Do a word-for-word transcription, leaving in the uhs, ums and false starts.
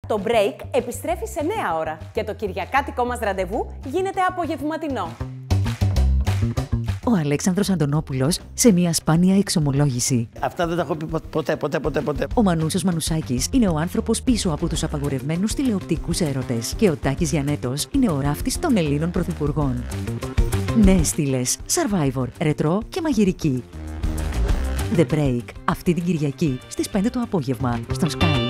Το break επιστρέφει σε νέα ώρα και το κυριακάτικο μας ραντεβού γίνεται απογευματινό. Ο Αλέξανδρος Αντωνόπουλος σε μια σπάνια εξομολόγηση. Αυτά δεν τα έχω πει ποτέ, ποτέ, ποτέ, ποτέ. Ο Μανούσος Μανουσάκης είναι ο άνθρωπος πίσω από τους απαγορευμένους τηλεοπτικούς έρωτες. Και ο Τάκης Γιαννέτος είναι ο ράφτης των Ελλήνων πρωθυπουργών. Νέες στήλες, Survivor, ρετρό και μαγειρική. The Break, αυτή την Κυριακή στις πέντε το απόγευμα, στον Sky.